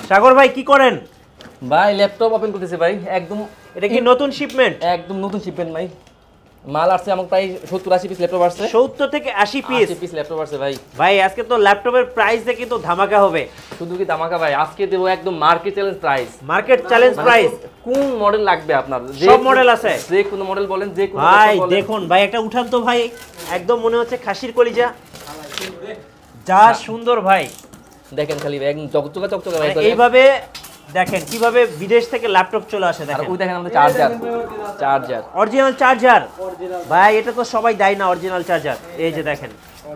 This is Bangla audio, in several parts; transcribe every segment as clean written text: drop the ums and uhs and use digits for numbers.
সাগর ভাই কি করেন? ভাই ল্যাপটপ ওপেন করতেছে ভাই। একদম এটা কি নতুন শিপমেন্ট? একদম নতুন শিপমেন্ট ভাই। মাল আসছে আমার প্রায় 70-80 পিস ল্যাপটপ আসছে। 70 থেকে 80 পিস? 80 পিস ল্যাপটপ আসছে ভাই। ভাই আজকে তো ল্যাপটপের প্রাইস দেখি তো ধামাকা হবে। শুধু কি ধামাকা ভাই, আজকে দেব একদম market challenge price. Market challenge price? কোন মডেল লাগবে আপনার? সব মডেল আছে, যে কোন মডেল বলেন, যে কোন ভাই দেখুন ভাই একটা উঠান তো ভাই, একদম মনে হচ্ছে খাসির কলিজা, যা সুন্দর ভাই। দেখেন খালি একদম চকচকা চকচকা ভাই। এইভাবে দেখেন কিভাবে বিদেশ থেকে ল্যাপটপ চলে আসে। দেখেন ওই দেখেন আমাদের চার্জার অরিজিনাল চার্জার। ভাই এটা তো সবাই দেয় না অরিজিনাল চার্জার। এই যে দেখেন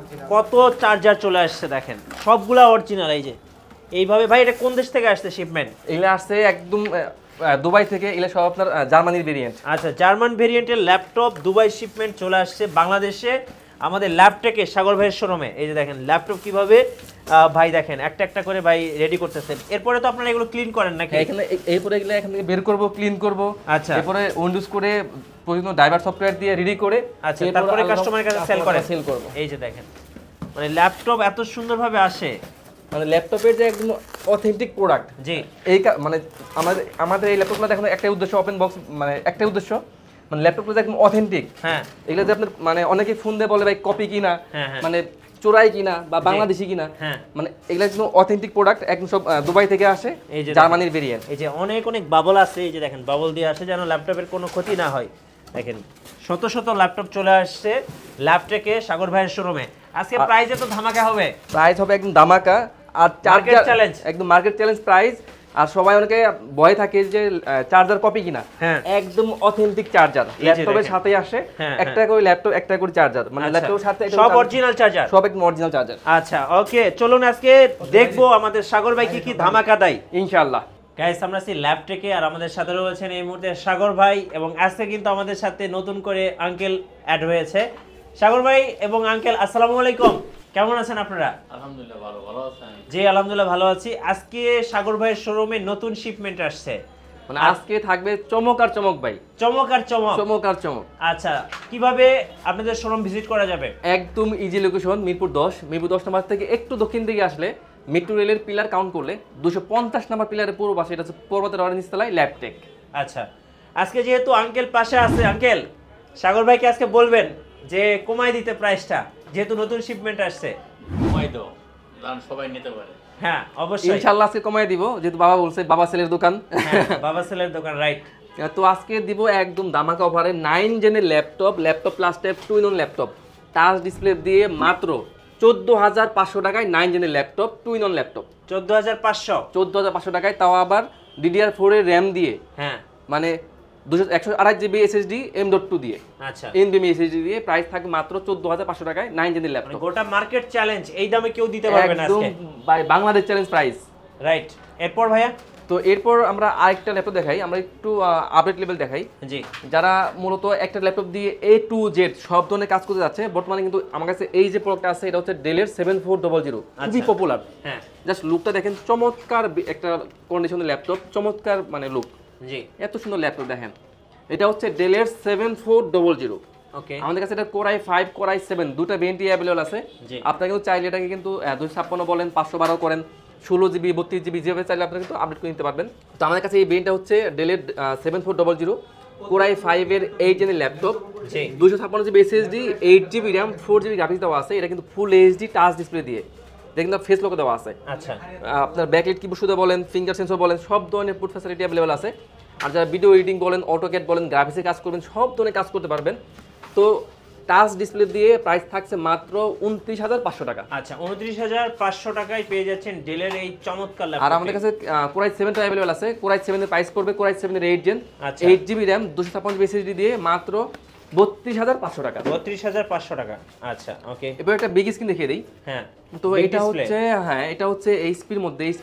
কত চার্জার চলে আসছে, দেখেন সবগুলা অরিজিনাল। এই যে এইভাবে ভাই এটা কোন দেশ থেকে আসছে শিপমেন্ট? এগুলো আসছে একদম দুবাই থেকে। এগুলো সব আপনার জার্মানির ভেরিয়েন্ট। আচ্ছা, জার্মান ভেরিয়েন্টের ল্যাপটপ দুবাই শিপমেন্ট চলে আসছে বাংলাদেশে আমাদের ল্যাপটেকে সাগর ভাইয়ের শোরুমে। এই যে দেখেন ল্যাপটপ কিভাবে ভাই দেখেন একটা একটা করে ভাই রেডি করতেছেন। এরপরে তো আপনারা এগুলো ক্লিন করেন নাকি? এখানে এরপরে এগুলো এখান থেকে বের করব, ক্লিন করব। আচ্ছা, এরপরে উইন্ডোজ করে প্রয়োজনীয় ড্রাইভার সফটওয়্যার দিয়ে রেডি করে আচ্ছা তারপরে কাস্টমারের কাছে সেল করব। এই যে দেখেন মানে ল্যাপটপ এত সুন্দরভাবে আসে, মানে ল্যাপটপের যে একদম অথেন্টিক প্রোডাক্ট। জি এই মানে আমাদের এই ল্যাপটপগুলো দেখুন একটাই উদ্দেশ্য, ওপেন বক্স মানে একটাই উদ্দেশ্য, মানে ল্যাপটপগুলো একদম অথেন্টিক। হ্যাঁ, এগুলো যে আপনার মানে অনেকে ফোন দিয়ে বলে ভাই কপি কিনা, হ্যাঁ, মানে চোরাই কিনা বা বাংলাদেশি কিনা, মানে এগুলো একদম অথেন্টিক প্রোডাক্ট, একদম সব দুবাই থেকে আসে, এই যে জার্মানির ভেরিয়েন্ট। এই যে অনেক অনেক বাবল আছে, এই যে দেখেন বাবল দিয়ে আসে যেন ল্যাপটপের কোনো ক্ষতি না হয়। দেখেন শত শত ল্যাপটপ চলে আসছে ল্যাপটেকে সাগর ভাইয়ের শোরুমে। আজকে প্রাইসে তো ধামাকা হবে, প্রাইস হবে একদম ধামাকা। আর মার্কেট চ্যালেঞ্জ, একদম মার্কেট চ্যালেঞ্জ প্রাইস। আর সবাই অনেকে ভয় থাকে যে চার্জার কপি কিনা, একদম অথেন্টিক চার্জার ল্যাপটপের সাথেই আসে। একটা করে ল্যাপটপ একটা করে চার্জার, মানে ল্যাপটপের সাথে সব অরিজিনাল চার্জার, সব একদম অরিজিনাল চার্জার। আচ্ছা ওকে, চলুন আজকে দেখবো আমাদের সাগর ভাই কি কি ধামাকা দেয় ইনশাআল্লাহ। গাইস আমরা আছি ল্যাপটেকে, আর আমাদের সাথে রয়েছেন এই মুহূর্তে সাগর ভাই, এবং আজকে কিন্তু আমাদের সাথে নতুন করে আঙ্কেল অ্যাড হয়েছে। সাগর ভাই এবং আঙ্কেল আসসালামু আলাইকুম, কেমন আছেন আপনারা? আলহামদুলিল্লাহ ভালো আছেন? জি আলহামদুলিল্লাহ ভালো আছি। আজকে সাগর ভাইয়ের শোরুমে নতুন শিপমেন্ট আসছে, মানে আজকে থাকবে চমক আর চমক ভাই, চমক আর চমক, চমক আর চমক। আচ্ছা কিভাবে আপনাদের শোরুম ভিজিট করা যাবে? একদম ইজি লোকেশন, মিরপুর 10 নম্বর থেকে একটু দক্ষিণ দিকে আসলে মেট্রো রেলের পিলার কাউন্ট করলে 250 নম্বর পিলারের পূর্ব পাশে, এটা হচ্ছে পর্বতের অরেঞ্জ তলায় ল্যাপটেক। আচ্ছা আজকে যেহেতু আঙ্কেল পাশে আছে, আঙ্কেল সাগর ভাইকে আজকে বলবেন যে কমাই দিতে প্রাইসটা, যেহেতু নতুন শিপমেন্ট আসছে। কমাই দাও, দাম সবাই নিতে পারে। হ্যাঁ অবশ্যই ইনশাআল্লাহ আজকে কমাই দিব, যেহেতু বাবা বলছে, বাবা সেলের দোকান। বাবা সেলের দোকান, রাইট। তো আজকে দিব একদম দামাকা অফারে 9 জেনের laptop plus tab 2 in 1 laptop touch display দিয়ে মাত্র 14,500 টাকায় 9 জেনের ল্যাপটপ 2 in 1 ল্যাপটপ। 14,500 টাকায়, তাও আবার DDR4 এর র্যাম দিয়ে, হ্যাঁ মানে 128 জিবি SSD M.2 দিয়ে, আচ্ছা NVMe SSD দিয়ে। প্রাইস থাকে মাত্র 14,500 টাকায় 9 জেনের ল্যাপটপ। গোটা মার্কেট চ্যালেঞ্জ, এই দামে কেউ দিতে পারবে না আজকে, ভাই বাংলাদেশ চ্যালেঞ্জ প্রাইস, রাইট। এরপর ভাইয়া, তো এরপর আমরা আরেকটা ল্যাপটপ দেখাই, আমরা একটু আপডেট লেভেল দেখাই। জি, যারা মূলত একটা ল্যাপটপ দিয়ে A to Z সব ধরনের কাজ করতে যাচ্ছে, বর্তমানে কিন্তু আমার কাছে এই যে প্রোডাক্টটা আছে, এটা হচ্ছে ডেলের 7400, খুবই পপুলার। হ্যাঁ জাস্ট লুকটা দেখেন, চমৎকার একটা কন্ডিশনের ল্যাপটপ, চমৎকার মানে লুক, জি এত সুন্দর ল্যাপটপ দেখেন। এটা হচ্ছে ডেলের 7400। ওকে, আমাদের কাছে এটা Core i5 Core i7 দুটো ভেরিয়েন্ট অ্যাভেলেবল আছে। আপনারা কিন্তু চাইলে এটাকে কিন্তু 256 বলেন, 512 করেন, 16 জিবি 32 জিবি যেভাবে চাইলে আপনারা কিন্তু আপডেট করে নিতে পারবেন। তো আমাদের কাছে এই ভেরিয়েন্টটা হচ্ছে ডেলের 7400 Core i5 এর 8 জেনের laptop, 256 GB SSD, 8 GB RAM, 4 GB graphics দেওয়া আছে। এটা কিন্তু ফুল HD টাচ ডিসপ্লে দিয়ে, এটা কিন্তু ফেস লক দেওয়া আছে। আচ্ছা, আপনার ব্যাকলাইট কিবোর্ড সুবিধা বলেন, ফিঙ্গার সেন্সর বলেন, সব ধরনের পুট ফ্যাসিলিটি অ্যাভেলেবল আছে। আর যারা ভিডিও এডিটিং বলেন, অটোক্যাড বলেন, গ্রাফিক্সে কাজ করবেন, সব ধরনের কাজ করতে পারবেন। তো টাচ ডিসপ্লে দিয়ে প্রাইস থাকছে মাত্র 29,500 টাকা। আচ্ছা 29,500 টাকায় পেয়ে যাচ্ছেন ডেলের এই চমৎকার ল্যাপটপ। আর আমাদের কাছে Core i7 টা अवेलेबल আছে। Core i7 এর প্রাইস পড়বে Core i7 এর 8 জেন, 8 জিবি র‍্যাম, 256 জিবি SSD দিয়ে মাত্র 32,500 টাকা। 32,500 টাকা, আচ্ছা ওকে। এবার একটা বিগ স্ক্রিন দেখিয়ে দেই। হ্যাঁ, তো এটা হচ্ছে, হ্যাঁ এটা হচ্ছে HP এর মধ্যে, HP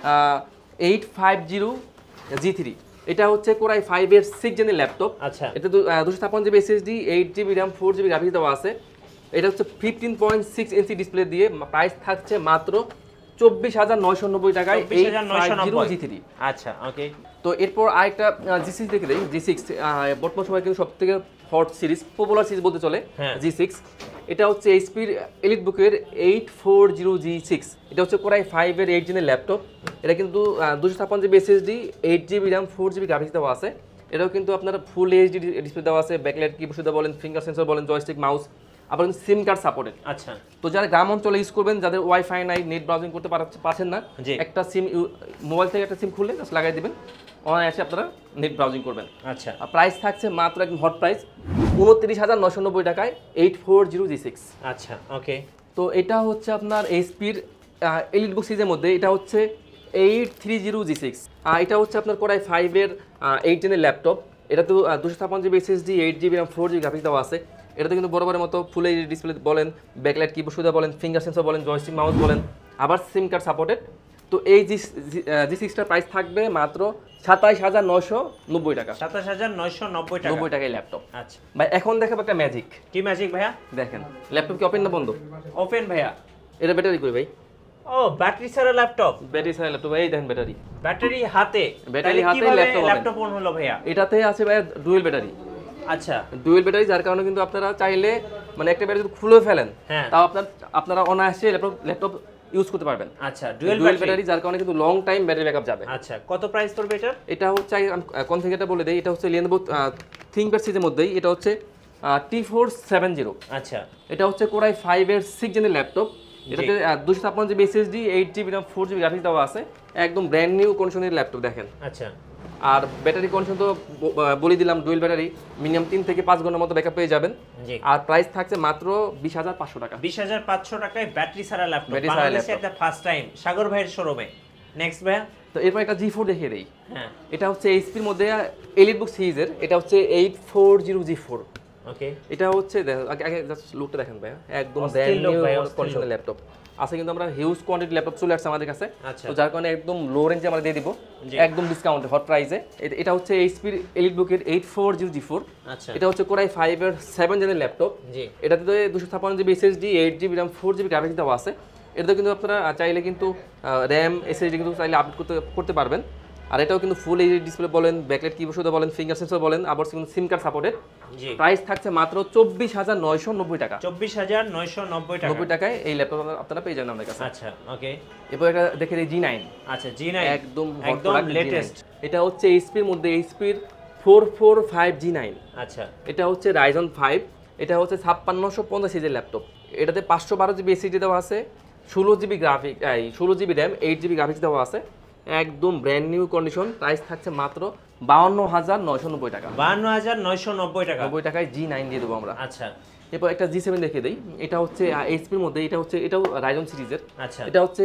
850 G3। এটা হচ্ছে Core i5 এর 6 জেনের ল্যাপটপ। আচ্ছা, এটা 256 GB SSD, 8 GB RAM, 4 GB graphics দেওয়া আছে। এটা হচ্ছে 15.6 ইঞ্চি ডিসপ্লে দিয়ে, প্রাইস থাকছে মাত্র 24,990 টাকায় 850 G3। আচ্ছা ওকে। তো এরপর আরেকটা G6 দেখে দেই। G6 বর্তমান সময় কিন্তু সবথেকে হট সিরিজ, পপুলার সিরিজ বলতে চলে G6। এটা হচ্ছে এইচপির এলিট বুকের 840G6, এটা হচ্ছে কোরাই 5-এর 8 জেনের ল্যাপটপ। এটা কিন্তু 256 GB SSD, 8 GB RAM, 4 GB graphics দেওয়া আছে। এটাও কিন্তু আপনার ফুল এইচডি ডিসপ্লে দেওয়া আছে, ব্যাকলাইট কিবোর্ড বলেন, ফিঙ্গার সেন্সর বলেন, জয়স্টিক মাউস, আবার কিন্তু সিম কার্ড সাপোর্টেড। আচ্ছা, তো যারা গ্রাম অঞ্চলে ইউজ করবেন, যাদের ওয়াইফাই নাই, নেট ব্রাউজিং করতে পারছেন না, জি। একটা সিম মোবাইল থেকে একটা সিম খুললে জাস্ট লাগাই দিবেন, অনায়াসে আপনারা নেট ব্রাউজিং করবেন। আচ্ছা, আর প্রাইস থাকছে মাত্র একদম হট প্রাইস 29,990 টাকায় 840G6। আচ্ছা, ওকে। তো এটা হচ্ছে আপনার এইচপির এলিট বুক সিরিজের মধ্যে এটা হচ্ছে 830G6। এটা হচ্ছে আপনার কোরাই 5-এর 8 জেনের ল্যাপটপ। এটা তো 256 GB SSD, 8 GB RAM, 4 GB graphics দেওয়া আছে। এটাতে কিন্তু বরাবরের মতো ফুল এইচডি ডিসপ্লে বলেন, ব্যাকলাইট কিবোর্ড সুবিধা বলেন, ফিঙ্গার সেন্সর বলেন, জয়স্টিক মাউস বলেন, আবার সিম কার্ড সাপোর্টেড। তো এই জি6টার প্রাইস থাকবে মাত্র 27,990 টাকা। 27,990 টাকা। 90 টাকায় ল্যাপটপ। আচ্ছা ভাই এখন দেখাবো একটা ম্যাজিক। কি ম্যাজিক ভাইয়া? দেখেন ল্যাপটপ কি ওপেন না বন্ধ? ওপেন ভাইয়া। এটা ব্যাটারি কই ভাই? ও ব্যাটারি ছাড়া ল্যাপটপ। ব্যাটারি ছাড়া ল্যাপটপ, এই দেখেন ব্যাটারি। ব্যাটারি হাতে। ব্যাটারি হাতে ল্যাপটপ অন হলো ভাইয়া? এটাতে আছে ভাই ডুয়েল ব্যাটারি। আচ্ছা, ডুয়েল ব্যাটারি, যার কারণে কিন্তু আপনারা চাইলে মানে একটা ব্যাটারি যদি খুলে ফেলেন, হ্যাঁ, তাও আপনারা অনায়াসে ল্যাপটপ ইউজ করতে পারবেন। আচ্ছা, ডুয়েল ব্যাটারি, যার কারণে কিন্তু লং টাইম ব্যাটারি ব্যাকআপ যাবে। আচ্ছা, কত প্রাইস পড়বে এটা? এটা হচ্ছে কনফিগারটা বলে দেই, এটা হচ্ছে Lenovo ThinkPad সিরিজের মধ্যেই, এটা হচ্ছে T470। আচ্ছা, এটা হচ্ছে কোরাই 5-এর 6 জেনের ল্যাপটপ। এটাতে 256 GB SSD, 8 GB RAM, 4 GB graphics দেওয়া আছে। একদম ব্র্যান্ড নিউ কন্ডিশনের ল্যাপটপ দেখেন। আচ্ছা, আর ব্যাটারি কন্ডিশন তো বলে দিলাম, ডুয়েল ব্যাটারি, মিনিমাম 3 থেকে 5 ঘন্টার মতো ব্যাকআপ পেয়ে যাবেন। জি। আর প্রাইস থাকছে মাত্র 20,500 টাকা। 20,500 টাকায় ব্যাটারি ছাড়া ল্যাপটপ, ব্যাটারি ছাড়া বাংলাদেশে ল্যাপটপ। এটা ফার্স্ট টাইম সাগর ভাইয়ের শোরুমে। নেক্সট ভাইয়া? তো এরপর একটা G4 দেখিয়ে দেই। হ্যাঁ, এটা হচ্ছে এইচপির মধ্যে এলিট বুক সিরিজের, এটা হচ্ছে 840G4। ওকে। এটা হচ্ছে আগে জাস্ট লুকটা দেখেন ভাই, একদম অস্থির ব্র্যান্ড look নিউ ভাই, অস্থির কন্ডিশনের look। ল্যাপটপ আছে। কিন্তু আমরা হিউজ কোয়ান্টিটি ল্যাপটপ চলে আসছে আমাদের কাছে, আচ্ছা। তো যার কারণে একদম লো রেঞ্জে আমরা দিয়ে দিব, জি। একদম ডিসকাউন্টে হট প্রাইসে। এটা হচ্ছে এইচপির এলিট বুকের 840G4। আচ্ছা, এটা হচ্ছে কোরাই 5-এর 7 জেনের ল্যাপটপ। জি। এটাতে 256 GB SSD, 8 GB RAM, 4 GB graphics দেওয়া আছে। এটাতে কিন্তু আপনারা চাইলে কিন্তু র্যাম, এসএসডি কিন্তু চাইলে আপডেট করতে পারবেন। আর এটাও কিন্তু ফুল এইচডি ডিসপ্লে বলেন, ব্যাকলাইট কিবোর্ড বলেন, ফিঙ্গার সেন্সর বলেন, আবার কিন্তু সিম কার্ড সাপোর্টেড। জি। প্রাইস থাকছে মাত্র 24,990 টাকা। 24,990 টাকা। 90 টাকায় এই ল্যাপটপ আপনারা পেয়ে যাবেন আমাদের কাছে। আচ্ছা, ওকে। এরপর এটা দেখে দিই G9। আচ্ছা, G9 একদম একদম লেটেস্ট। এটা হচ্ছে এইচপির মধ্যে এইচপির 445G9। আচ্ছা, এটা হচ্ছে Ryzen 5। এটা হচ্ছে 5650 সিরিজের ল্যাপটপ। এটাতে 512 জিবি এসএসডি দেওয়া আছে, 16 জিবি র্যাম, 8 জিবি গ্রাফিক্স দেওয়া আছে। একদম ব্র্যান্ড নিউ কন্ডিশন। প্রাইস থাকছে মাত্র 52,990 টাকা। 52,990 টাকা। 90 টাকায় G9 দিয়ে দেবো আমরা। আচ্ছা, এরপর একটা G7 দেখে দিই। এটা হচ্ছে এইচপির মধ্যে, এটাও Ryzen সিরিজের। আচ্ছা, এটা হচ্ছে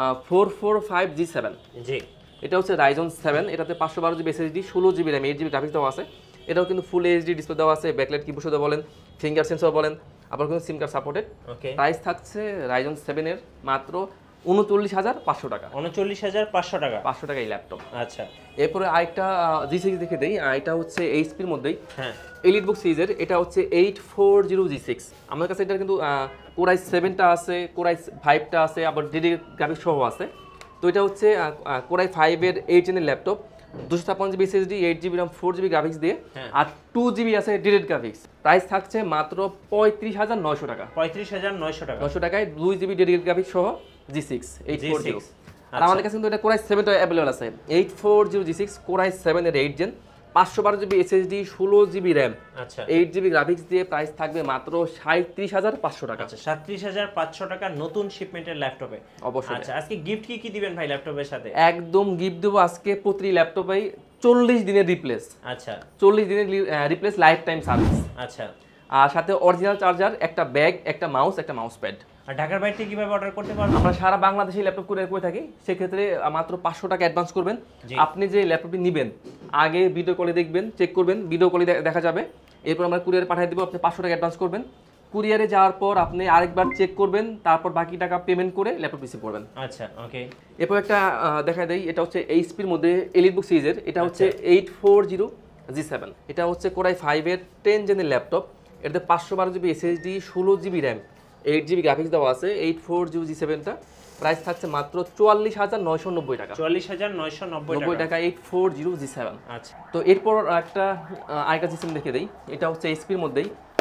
445G7। জি। এটা হচ্ছে Ryzen 7। এটাতে 512 GB SSD, 16 GB RAM, 8 GB graphics দেওয়া আছে। এটাও কিন্তু ফুল এইচডি ডিসপ্লে দেওয়া আছে, ব্যাকলাইট কিবোর্ড বলেন, ফিঙ্গার সেন্সর বলেন, আবার কিন্তু SIM card supported. Okay. Price থাকছে Ryzen 7-এর মাত্র 39,500 টাকা। 39,500 টাকা। 500 টাকা এই ল্যাপটপ। আচ্ছা, এরপরে আরেকটা G6 দেখে দেই। এটা হচ্ছে এইচপির মধ্যেই হ্যাঁ, এলিট বুক সিরিজের। এটা হচ্ছে 840G6। আমার কাছে এটা কিন্তু কোরাই 7টা আছে, কোরাই 5টা আছে, আবার ডিডি গ্রাফিক্স সহ আছে। তো এটা হচ্ছে কোরাই 5-এর 8 জেনের laptop, 256 GB SSD, 8 GB RAM, 4 GB graphics দিয়ে, হ্যাঁ। আর 2 জিবি আছে ডিডেড গ্রাফিক্স। প্রাইস থাকছে মাত্র 35,900 টাকা। 35,900 টাকা। 900 টাকায় 2 জিবি ডিডেড গ্রাফিক্স সহ G6 840। আর আমাদের কাছে কিন্তু এটা কোরাই 7টা অ্যাভেলেবল আছে। 840G6 কোরাই 7-এর 8 জেন, 512 জিবি এসএসডি, 16 জিবি র্যাম, আচ্ছা, 8 জিবি গ্রাফিক্স দিয়ে প্রাইস থাকবে মাত্র 37,500 টাকা। আচ্ছা, 37,500 টাকা নতুন শিপমেন্টের ল্যাপটপে। অবশ্যই। আচ্ছা, আজকে গিফট কি দিবেন ভাই ল্যাপটপের সাথে? একদম গিফট দেবো আজকে প্রতি ল্যাপটপে 40 দিনের রিপ্লেস। আচ্ছা, 40 দিনের রিপ্লেস লাইফ টাইম সার্ভিস। আচ্ছা। আর সাথে অরিজিনাল চার্জার, একটা ব্যাগ, একটা মাউস, একটা মাউস প্যাড। আর ঢাকার বাইরে থেকে কিভাবে অর্ডার করতে পারবো? আমরা সারা বাংলাদেশে ল্যাপটপ কুরিয়ার করে থাকি। সেক্ষেত্রে মাত্র 500 টাকা অ্যাডভান্স করবেন। জি। আপনি যে ল্যাপটপটি নেবেন আগে ভিডিও কলে দেখবেন, চেক করবেন, ভিডিও কলে দেখা যাবে। এরপর আমরা কুরিয়ারে পাঠিয়ে দেবো, আপনি 500 টাকা অ্যাডভান্স করবেন। কুরিয়ারে যাওয়ার পর আপনি আরেকবার চেক করবেন, তারপর বাকি টাকা পেমেন্ট করে ল্যাপটপ রিসিভ করবেন। আচ্ছা, ওকে। এরপর একটা দেখা দেয়, এটা হচ্ছে এইচপির মধ্যে এলিট বুক সিরিজের। এটা হচ্ছে 840G7। এটা হচ্ছে কোরাই 5-এর 10 জেনের ল্যাপটপ। এটাতে 512 GB SSD, 16 GB RAM, 8 GB graphics দেওয়া আছে। 840G7টা প্রাইস থাকছে মাত্র 44,990 টাকা। 44,990 টাকা 840G7। আচ্ছা, তো এরপর আরেকটা G7 দেখে দেই। এটা হচ্ছে এইচপির মধ্যেই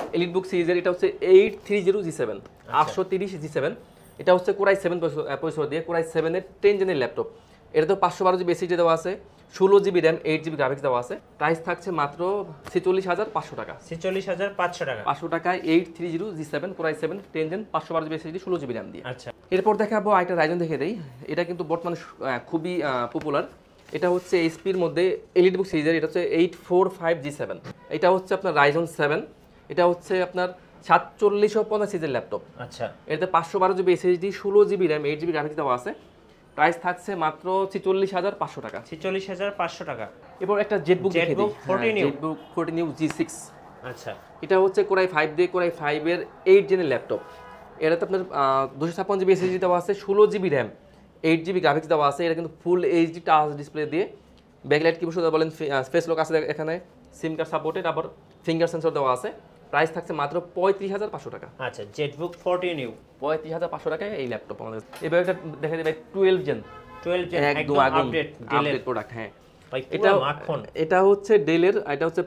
এলিটবুক সিরিজের, এটা হচ্ছে 830G7 830G7। এটা হচ্ছে কোরাই 7 প্রসেসর দিয়ে কোরাই 7 এর 10 জেনের ল্যাপটপ। এটা তো 512GB SSD দেওয়া আছে, 16GB RAM 8GB গ্রাফিক্স দেওয়া আছে। প্রাইস থাকছে মাত্র 46500 টাকা। 46500 টাকা। 500 টাকায় 830G7 core i 7 10 gen 512GB SSD 16GB RAM দিয়ে। আচ্ছা, এরপর দেখাবো একটা রাইজন দেখে দেই। এটা কিন্তু বর্তমানে খুবই পপুলার। এটা হচ্ছে এইচপির মধ্যে এলিটবুক সিরিজের, এটা হচ্ছে 845G7। এটা হচ্ছে আপনার রাইজন 7। এটা হচ্ছে আপনার 4750 সিরিজের ল্যাপটপ। আচ্ছা, এতে 512GB SSD 16GB RAM 8GB graphics দেওয়া আছে। প্রাইস থাকছে মাত্র 44500 টাকা। 44500 টাকা। এরপর একটা জেটবুক দেখে দিই, Jetbook 14U। Jetbook 14U G6। আচ্ছা, এটা হচ্ছে কোরাই 5 দিয়ে কোরাই 5 এর 8 জেনের ল্যাপটপ। এটাতে আপনার 256GB SSD দেওয়া আছে, 16GB RAM 8GB গ্রাফিক্স দেওয়া আছে। এটা কিন্তু ফুল এইচডি টাচ ডিসপ্লে দিয়ে, ব্যাকলাইট কিবোর্ড সাথে বলেন, স্পেস লক আছে এখানে, সিম কার্ড সাপোর্টেড, আবার ফিঙ্গার সেন্সর দেওয়া আছে। প্রাইস থাকছে মাত্র 35500 টাকা। আচ্ছা, জেটবুক 14U 35500 টাকায় এই ল্যাপটপ আমাদের। এবার একটা দেখা যাবে 12 জেন 12 জেন একদম আপডেট ডেলের আপডেট প্রোডাক্ট। হ্যাঁ, ভাই এটা পুরো মাখন। এটা হচ্ছে ডেলের, এটা হচ্ছে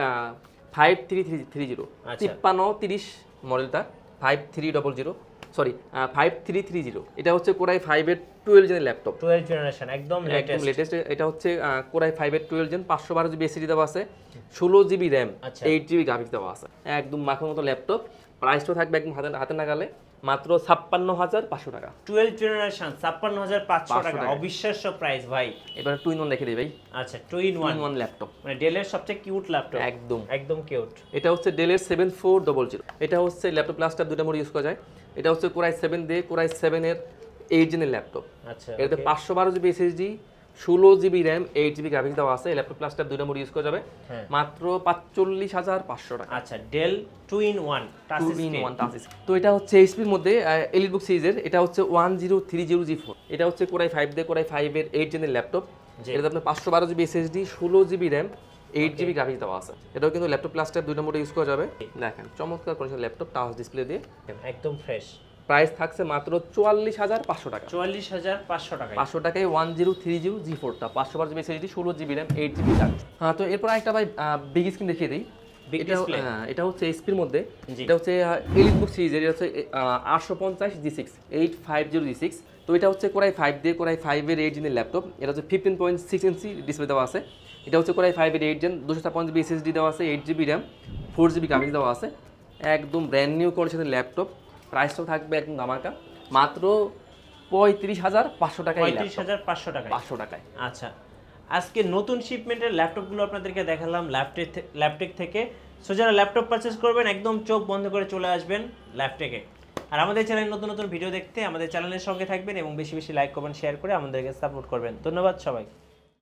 5330 আচ্ছা। 5330 মডেলটা, 5300 সরি 5330। এটা হচ্ছে কোরাই 5 এর 12 জেনের ল্যাপটপ, 12 জেনারেশন, একদম একদম লেটেস্ট। লেটেস্ট। এটা হচ্ছে কোরাই 5 এর 12 জেন 512GB SSD দেওয়া আছে, 16GB RAM আচ্ছা। 8GB গ্রাফিক্স দেওয়া আছে। একদম মাখন মতো ল্যাপটপ। প্রাইসটা থাকবে একদম হাতে নাগালে, মাত্র 56500 টাকা। 12 জেনারেশন 56500 টাকা, টাকা। অবিশ্বাস্য প্রাইস ভাই। এবার 2-in-1 দেখে দিই ভাই। আচ্ছা, 2-in-1 2-in-1 ল্যাপটপ, মানে ডেলের সবচেয়ে কিউট ল্যাপটপ, একদম একদম কিউট। এটা হচ্ছে ডেলের 7400। এটা হচ্ছে ল্যাপটপ প্লাসটা দুটো মোড ইউজ করা যায়। এটা হচ্ছে কোরাই 7 দিয়ে কোরাই 7 এর 8 জেনের ল্যাপটপ। আচ্ছা, এটাতে 512GB SSD 16GB RAM 8GB graphics দেওয়া আছে। ল্যাপটপ প্লাসটা দুটো মোড ইউজ করা যাবে, হ্যাঁ। মাত্র 45500 টাকা। আচ্ছা, del 2-in-1 touch 2-in-1 touch screen. তো এটা হচ্ছে এইচপির মধ্যে এলিটবুক সিরিজের, এটা হচ্ছে 1030G4। এটা হচ্ছে কোরাই 5 দিয়ে কোরাই 5 এর 8 জেনের ল্যাপটপ। এটাতে আপনার 512GB SSD 16GB RAM 8GB graphics দেওয়া আছে। এটাও কিন্তু ল্যাপটপ প্লাসটা দুটো মোডে ইউজ করা যাবে। দেখেন চমৎকার কন্ডিশন ল্যাপটপ, টাচ ডিসপ্লে দিয়ে। একদম ফ্রেশ। প্রাইস থাকছে মাত্র 44500 টাকা। 44500 টাকা। 500 টাকায় 1030G4টা 512GB SSD 16GB RAM 8GB RAM। হ্যাঁ, তো এরপর একটা ভাই বিগ স্ক্রিন দেখিয়ে দিই। Big display? এটা হচ্ছে এইচপির মধ্যে, জি। এটা হচ্ছে এলিটবুক সিরিজের, এটা হচ্ছে 850G6 850G6। তো এটা হচ্ছে কোরাই 5 দিয়ে কোরাই 5 এর 8 জেনের ল্যাপটপ। এটা হচ্ছে 15.6 ইঞ্চি ডিসপ্লে দেওয়া আছে। এটা হচ্ছে কোরাই 5 এর 8 জেন 256GB SSD দেওয়া আছে, 8GB RAM 4GB গ্রাফিক্স দেওয়া আছে। একদম ব্র্যান্ড নিউ কন্ডিশনের ল্যাপটপ। প্রাইসটাও থাকবে একদম ধামাকা, মাত্র 35500 টাকায়। 35500 টাকা। 500 টাকায়। আচ্ছা, আজকে নতুন শিপমেন্টের ল্যাপটপগুলো আপনাদেরকে দেখালাম ল্যাপটেক থেকে। সো যারা ল্যাপটপ পারচেস করবেন একদম চোখ বন্ধ করে চলে আসবেন ল্যাপটেকে। আর আমাদের চ্যানেলে নতুন নতুন ভিডিও দেখতে আমাদের চ্যানেলের সঙ্গে থাকবেন এবং বেশি বেশি লাইক কমেন্ট শেয়ার করে আমাদেরকে সাপোর্ট করবেন। ধন্যবাদ সবাই।